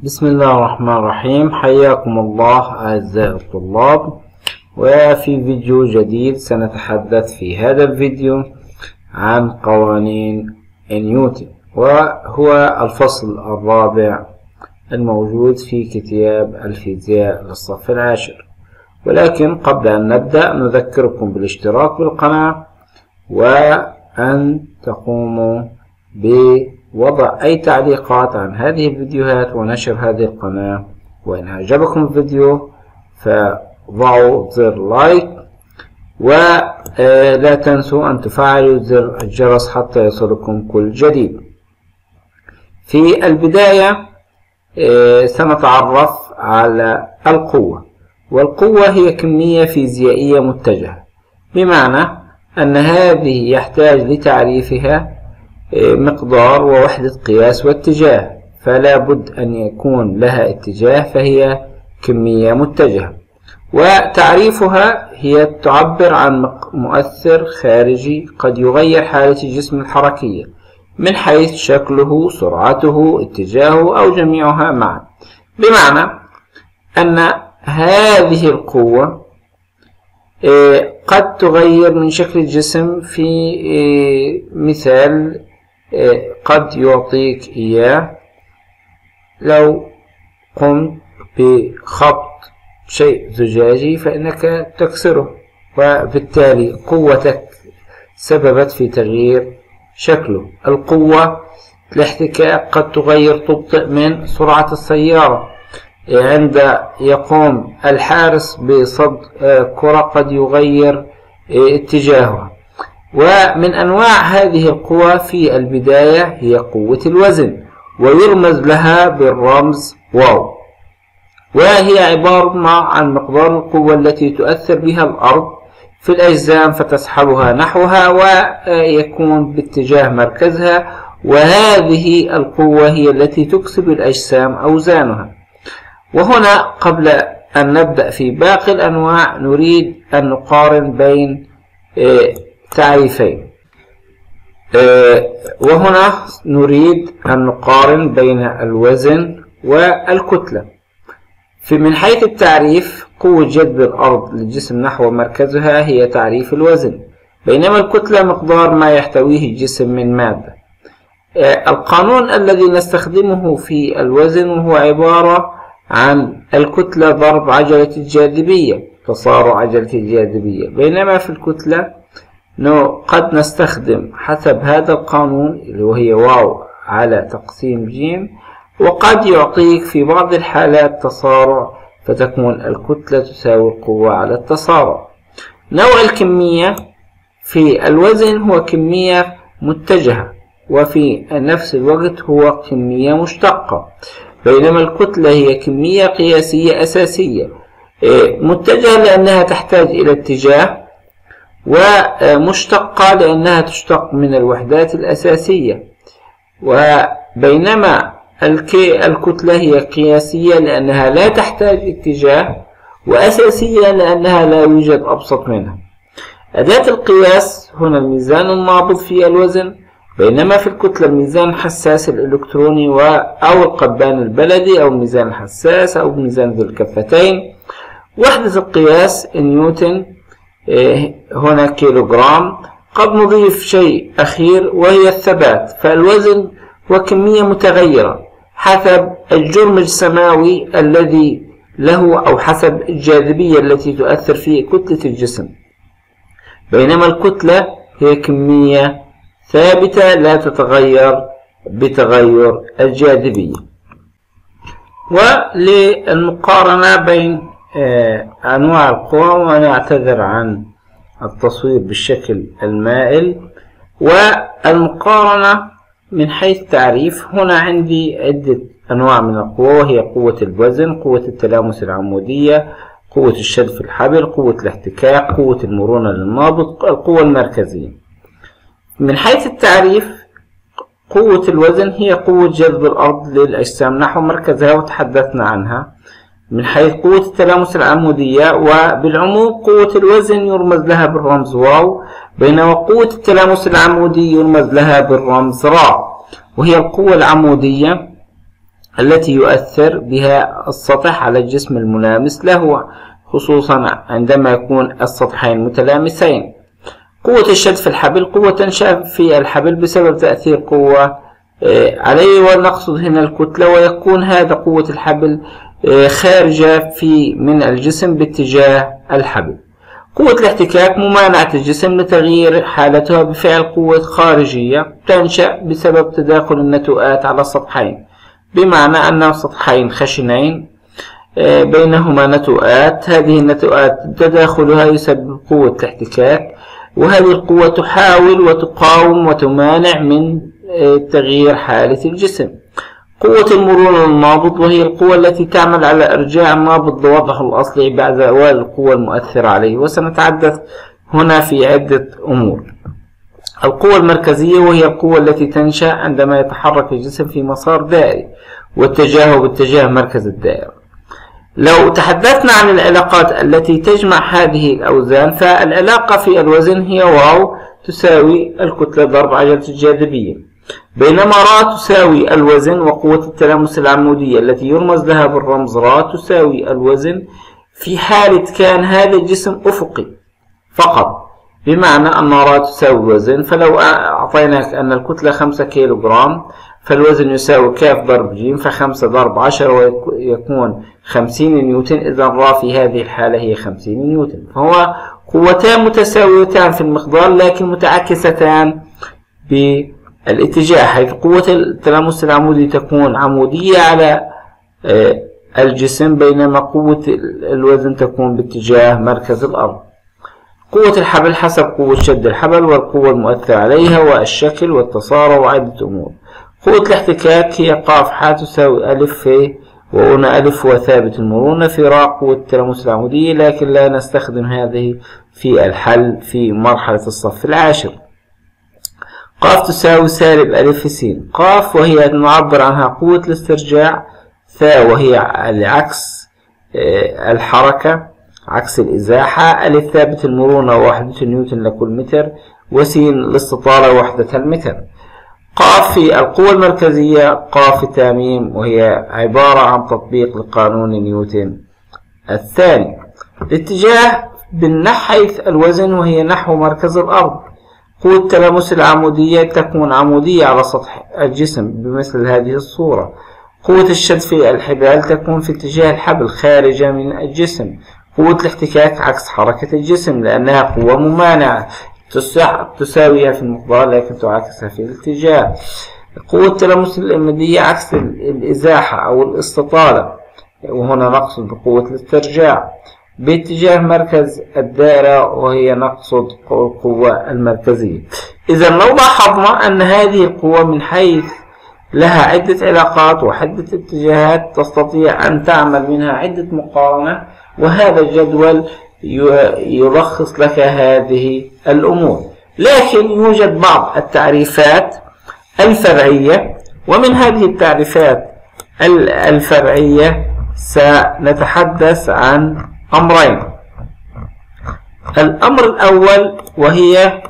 بسم الله الرحمن الرحيم. حياكم الله أعزائي الطلاب، وفي فيديو جديد سنتحدث في هذا الفيديو عن قوانين نيوتن، وهو الفصل الرابع الموجود في كتاب الفيزياء للصف العاشر. ولكن قبل أن نبدأ نذكركم بالاشتراك بالقناة، وأن تقوموا بوضع أي تعليقات عن هذه الفيديوهات ونشر هذه القناة. وإن أعجبكم الفيديو فضعوا زر لايك، ولا تنسوا أن تفعلوا زر الجرس حتى يصلكم كل جديد. في البداية سنتعرف على القوة. والقوة هي كمية فيزيائية متجهة، بمعنى أن هذه يحتاج لتعريفها مقدار ووحدة قياس واتجاه، فلا بد أن يكون لها اتجاه، فهي كمية متجهة. وتعريفها هي تعبر عن مؤثر خارجي قد يغير حالة الجسم الحركية من حيث شكله، سرعته، اتجاهه، أو جميعها معا. بمعنى أن هذه القوة قد تغير من شكل الجسم. في مثال قد يعطيك إياه: لو قمت بخبط شيء زجاجي فإنك تكسره، وبالتالي قوتك سببت في تغيير شكله. القوة الاحتكاك قد تغير تبطئ من سرعة السيارة. عند يقوم الحارس بصد كرة قد يغير اتجاهها. ومن أنواع هذه القوى في البداية هي قوة الوزن، ويرمز لها بالرمز واو، وهي عبارة عن مقدار القوة التي تؤثر بها الأرض في الأجسام فتسحبها نحوها ويكون باتجاه مركزها، وهذه القوة هي التي تكسب الأجسام أوزانها. وهنا قبل أن نبدأ في باقي الأنواع نريد أن نقارن بين تعريفين. وهنا نريد أن نقارن بين الوزن والكتلة. من حيث التعريف، قوة جذب الأرض للجسم نحو مركزها هي تعريف الوزن، بينما الكتلة مقدار ما يحتويه الجسم من مادة. القانون الذي نستخدمه في الوزن هو عبارة عن الكتلة ضرب عجلة الجاذبية، تصارع عجلة الجاذبية. بينما في الكتلة قد نستخدم حسب هذا القانون اللي وهي واو على تقسيم جيم، وقد يعطيك في بعض الحالات تصارع، فتكون الكتلة تساوي القوة على التصارع. نوع الكمية في الوزن هو كمية متجهة، وفي نفس الوقت هو كمية مشتقة، بينما الكتلة هي كمية قياسية أساسية، متجهة لأنها تحتاج إلى اتجاه، ومشتقة لأنها تشتق من الوحدات الأساسية. وبينما الكتلة هي قياسية لأنها لا تحتاج اتجاه، وأساسية لأنها لا يوجد أبسط منها. أداة القياس هنا الميزان النابض في الوزن، بينما في الكتلة الميزان الحساس الإلكتروني أو القبان البلدي، أو الميزان الحساس، أو ميزان ذو الكفتين. وحدة القياس نيوتن، هنا كيلوغرام. قد نضيف شيء أخير وهي الثبات، فالوزن هو كمية متغيرة حسب الجرم السماوي الذي له، أو حسب الجاذبية التي تؤثر في كتلة الجسم، بينما الكتلة هي كمية ثابتة لا تتغير بتغير الجاذبية. وللمقارنة بين أنواع القوى، وأنا أعتذر عن التصوير بالشكل المائل، والمقارنة من حيث تعريف، هنا عندي عدة أنواع من القوى، وهي قوة الوزن، قوة التلامس العمودية، قوة الشد في الحبل، قوة الاحتكاك، قوة المرونة للنابض، القوة المركزية. من حيث التعريف، قوة الوزن هي قوة جذب الأرض للأجسام نحو مركزها، وتحدثنا عنها. من حيث قوة التلامس العمودية، وبالعموم قوة الوزن يرمز لها بالرمز واو، بينما قوة التلامس العمودي يرمز لها بالرمز را. وهي القوة العمودية التي يؤثر بها السطح على الجسم الملامس له، خصوصا عندما يكون السطحين متلامسين. قوة الشد في الحبل: قوة تنشأ في الحبل بسبب تأثير قوة عليه، ونقصد هنا الكتلة، ويكون هذا قوة الحبل خارجة من الجسم باتجاه الحبل. قوة الاحتكاك: ممانعة الجسم لتغيير حالتها بفعل قوة خارجية تنشأ بسبب تداخل النتوءات على السطحين، بمعنى أن سطحين خشنين بينهما نتوءات، هذه النتوءات تداخلها يسبب قوة الاحتكاك، وهذه القوة تحاول وتقاوم وتمانع من تغيير حالة الجسم. قوة المرونة للنابض: وهي القوة التي تعمل على إرجاع النابض لوضعه الأصلي بعد زوال القوة المؤثرة عليه، وسنتحدث هنا في عدة أمور. القوة المركزية: وهي القوة التي تنشأ عندما يتحرك الجسم في مسار دائري واتجاهه باتجاه مركز الدائرة. لو تحدثنا عن العلاقات التي تجمع هذه الأوزان، فالعلاقة في الوزن هي واو تساوي الكتلة ضرب عجلة الجاذبية، بينما را تساوي الوزن، وقوة التلامس العمودية التي يرمز لها بالرمز را تساوي الوزن في حالة كان هذا الجسم أفقي فقط، بمعنى أن را تساوي الوزن. فلو أعطيناك أن الكتلة 5 كيلوغرام، فالوزن يساوي كاف ضرب ج، ف5 ضرب 10 ويكون 50 نيوتن، إذا را في هذه الحالة هي 50 نيوتن. فهو قوتان متساويتان في المقدار لكن متعكستان بالاتجاه، حيث قوة التلامس العمودي تكون عمودية على الجسم، بينما قوة الوزن تكون باتجاه مركز الأرض. قوة الحبل حسب قوة شد الحبل والقوة المؤثرة عليها والشكل والتصارع وعدة أمور. قوة الاحتكاك هي قاف ح تساوي ألف ف، وهنا ألف هو ثابت المرونة، في راء قوة التلامس العمودية، لكن لا نستخدم هذه في الحل في مرحلة الصف العاشر. قاف تساوي سالب ألف س. قاف وهي نعبر عنها قوة الاسترجاع، ثاء وهي العكس الحركة عكس الإزاحة، ألف ثابت المرونة وحدة نيوتن لكل متر، وسين الاستطالة وحدة المتر. قاف في القوة المركزية قاف تاميم، وهي عبارة عن تطبيق لقانون نيوتن الثاني. الاتجاه بالنحيث الوزن وهي نحو مركز الأرض. قوة التلامس العمودية تكون عمودية على سطح الجسم بمثل هذه الصورة. قوة الشد في الحبال تكون في اتجاه الحبل خارجة من الجسم. قوة الاحتكاك عكس حركة الجسم لأنها قوة ممانعة تساويها في المقدار لكن تعاكسها في الاتجاه. قوة التلامس العمودية عكس الإزاحة أو الاستطالة، وهنا نقصد بقوة الاسترجاع باتجاه مركز الدائرة، وهي نقصد القوة المركزية. إذا لو لاحظنا أن هذه القوة من حيث لها عدة علاقات وعدة اتجاهات تستطيع أن تعمل منها عدة مقارنة، وهذا الجدول يلخص لك هذه الأمور. لكن يوجد بعض التعريفات الفرعية، ومن هذه التعريفات الفرعية سنتحدث عن أمرين. الأمر الأول وهي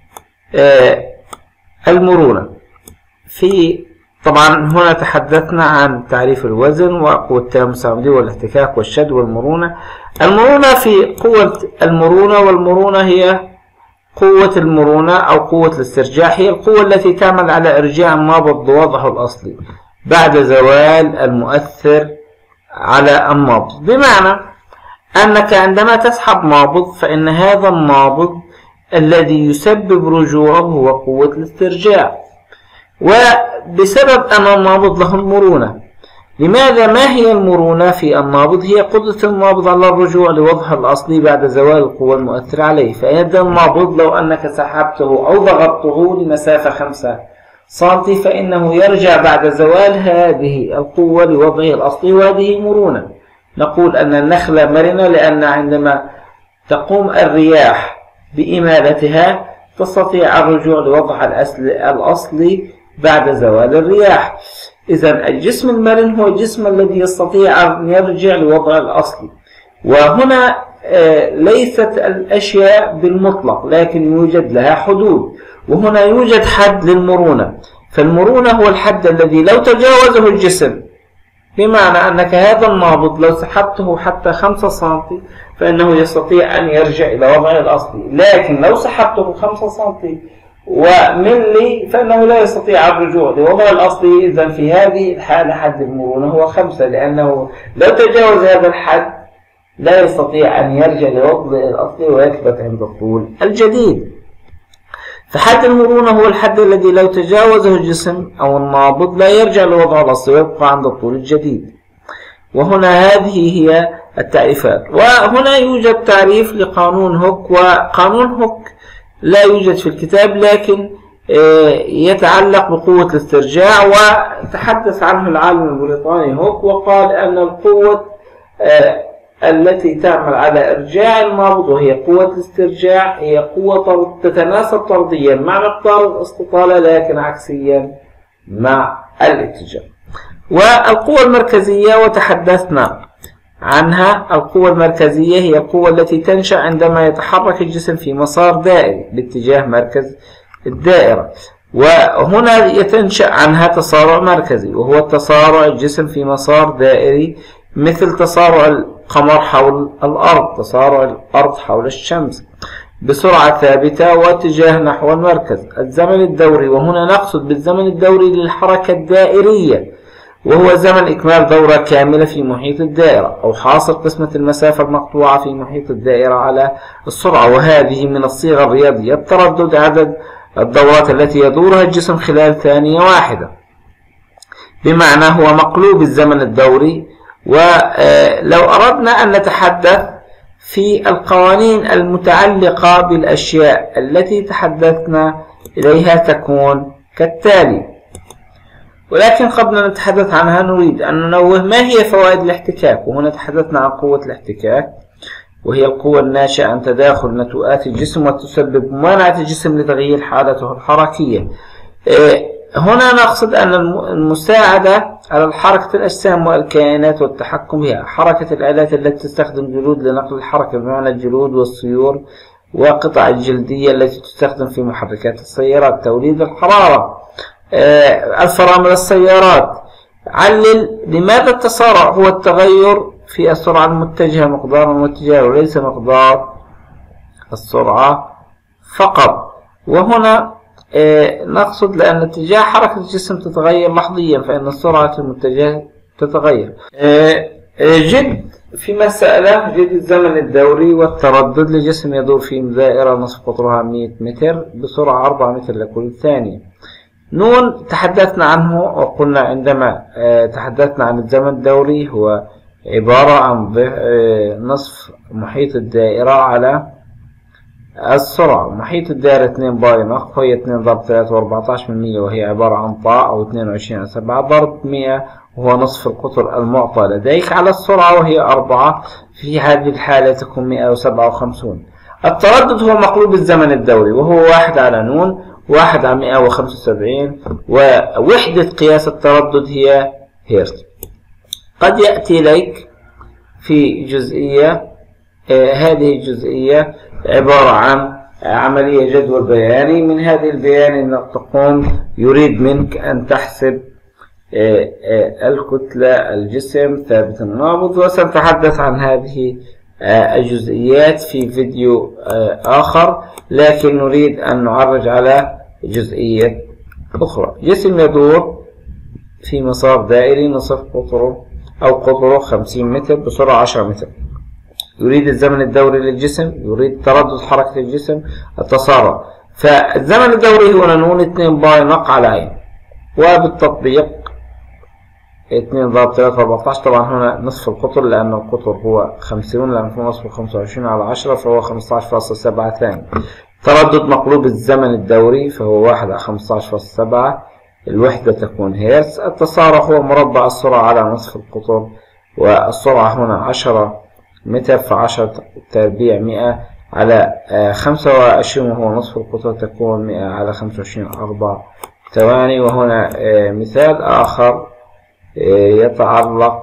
المرونة. طبعا هنا تحدثنا عن تعريف الوزن وقوة التلامس العمودي والاحتكاك والشد والمرونة. المرونة في قوة المرونة، والمرونة هي قوة المرونة أو قوة الاسترجاع، هي القوة التي تعمل على إرجاع النابض لوضعه الأصلي بعد زوال المؤثر على النابض، بمعنى أنك عندما تسحب نابض فإن هذا النابض الذي يسبب رجوعه هو قوة الاسترجاع، وبسبب أن النابض له المرونة. لماذا؟ ما هي المرونة في النابض؟ هي قدرة النابض على الرجوع لوضعه الأصلي بعد زوال القوة المؤثرة عليه. فيبدأ النابض لو أنك سحبته أو ضغطته لمسافة 5 سم فإنه يرجع بعد زوال هذه القوة لوضعه الأصلي، وهذه مرونة. نقول أن النخلة مرنة لأن عندما تقوم الرياح بإمالتها تستطيع الرجوع لوضعها الأصلي بعد زوال الرياح. إذا الجسم المرن هو الجسم الذي يستطيع أن يرجع لوضعه الأصلي. وهنا ليست الأشياء بالمطلق لكن يوجد لها حدود، وهنا يوجد حد للمرونة. فالمرونة هو الحد الذي لو تجاوزه الجسم بمعنى أنك هذا النابض لو سحبته حتى 5 سم فإنه يستطيع أن يرجع إلى وضعه الأصلي، لكن لو سحبته 5 سم وملي فإنه لا يستطيع الرجوع لوضعه الأصلي. إذا في هذه الحالة حد المرونة هو 5، لأنه لو تجاوز هذا الحد لا يستطيع أن يرجع لوضعه الأصلي ويثبت عند الطول الجديد. فحد المرونة هو الحد الذي لو تجاوزه الجسم أو النابض لا يرجع لوضعه الأصلي ويبقى عند الطول الجديد. وهنا هذه هي التعريفات. وهنا يوجد تعريف لقانون هوك، وقانون هوك لا يوجد في الكتاب لكن يتعلق بقوة الاسترجاع، وتحدث عنه العالم البريطاني هوك وقال أن القوة التي تعمل على إرجاع النابض وهي قوة الاسترجاع هي قوة تتناسب طرديا مع مقدار الاستطالة لكن عكسيا مع الاتجاه. والقوة المركزية وتحدثنا عنها. القوة المركزية هي القوة التي تنشأ عندما يتحرك الجسم في مسار دائري باتجاه مركز الدائرة، وهنا يتنشأ عنها تسارع مركزي وهو تسارع الجسم في مسار دائري مثل تسارع القمر حول الأرض، تسارع الأرض حول الشمس بسرعة ثابتة واتجاه نحو المركز. الزمن الدوري، وهنا نقصد بالزمن الدوري للحركة الدائرية، وهو زمن إكمال دورة كاملة في محيط الدائرة أو حاصل قسمة المسافة المقطوعة في محيط الدائرة على السرعة، وهذه من الصيغة الرياضية. التردد عدد الدورات التي يدورها الجسم خلال ثانية واحدة، بمعنى هو مقلوب الزمن الدوري. ولو أردنا أن نتحدث في القوانين المتعلقة بالأشياء التي تحدثنا إليها تكون كالتالي، ولكن قبل أن نتحدث عنها نريد أن ننوه ما هي فوائد الاحتكاك. وهنا تحدثنا عن قوة الاحتكاك وهي القوة الناشئة عن تداخل نتوءات الجسم وتسبب ممانعة الجسم لتغيير حالته الحركية. هنا نقصد أن المساعدة على حركة الأجسام والكائنات والتحكم بها، حركة الآلات التي تستخدم جلود لنقل الحركة بمعنى الجلود والسيور وقطع الجلدية التي تستخدم في محركات السيارات، توليد الحرارة، الفرامل السيارات. علل لماذا التسارع هو التغير في السرعة المتجهة مقدار واتجاه وليس مقدار السرعة فقط. وهنا نقصد لأن اتجاه حركة الجسم تتغير لحظيا فإن السرعة المتجهة تتغير. جد في مسألة جد الزمن الدوري والتردد لجسم يدور في دائرة نصف قطرها 100 متر بسرعة 4 متر لكل ثانية. نون تحدثنا عنه وقلنا عندما تحدثنا عن الزمن الدوري هو عبارة عن نصف محيط الدائرة على السرعة. محيط الدائرة 2 باي نق وهي 2 ضرب 3.14% وهي عبارة عن طاء أو 22/7 ضرب 100 وهو نصف القطر المعطى لديك على السرعة وهي 4. في هذه الحالة تكون 157. التردد هو مقلوب الزمن الدوري وهو 1 على نون 1 على 175 ووحدة قياس التردد هي هيرتز. قد يأتي لك في جزئية هذه الجزئية عبارة عن عملية جدول بياني. من هذه البيان أنك تقوم يريد منك أن تحسب الكتلة الجسم ثابت النابض، وسنتحدث عن هذه الجزئيات في فيديو آخر، لكن نريد أن نعرج على جزئية أخرى. جسم يدور في مسار دائري نصف قطره أو قطره 50 متر بسرعة 10 متر. يريد الزمن الدوري للجسم، يريد تردد حركة الجسم، التسارع. فالزمن الدوري هو نون 2 باي نق على عين، وبالتطبيق 2 ضرب 3.14. طبعا هنا نصف القطر لأن القطر هو 50، لأن هو نصف 25 على 10 فهو 15.7 ثانية. تردد مقلوب الزمن الدوري فهو 1 على 15.7. الوحدة تكون هيرتز. التسارع هو مربع السرعة على نصف القطر، والسرعة هنا 10 متر ف10 تربيع 100 على 25 وهو نصف القطر تكون 100 على 25 4 ثواني. وهنا مثال آخر يتعلق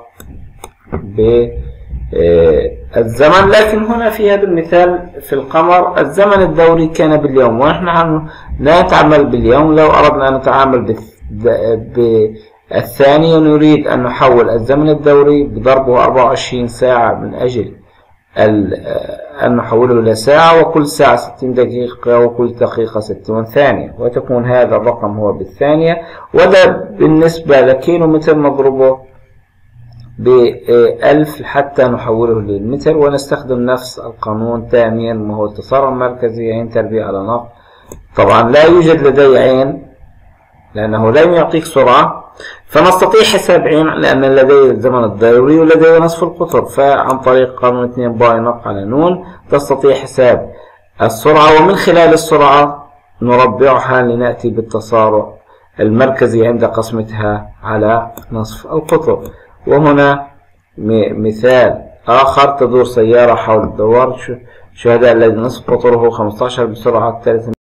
بالزمن، لكن هنا في هذا المثال في القمر الزمن الدوري كان باليوم، ونحن لا نتعامل باليوم. لو أردنا أن نتعامل الثاني نريد أن نحول الزمن الدوري بضربه 24 ساعة من أجل أن نحوله إلى ساعة، وكل ساعة 60 دقيقة، وكل دقيقة 60 ثانية، وتكون هذا الرقم هو بالثانية. وده بالنسبة لكيلو متر نضربه ب1000 حتى نحوله للمتر، ونستخدم نفس القانون تاميا وهو التسارع المركزي عين تربيع على نقط. طبعا لا يوجد لدي عين لأنه لم يعطيك سرعة، فنستطيع حساب عين لأن لدي الزمن الدوري ولدي نصف القطر، فعن طريق قانون 2 باي نق على نون تستطيع حساب السرعة، ومن خلال السرعة نربعها لنأتي بالتسارع المركزي عند قسمتها على نصف القطر. وهنا مثال آخر: تدور سيارة حول الدوار، شهداء الذي نصف قطره 15 بسرعة 3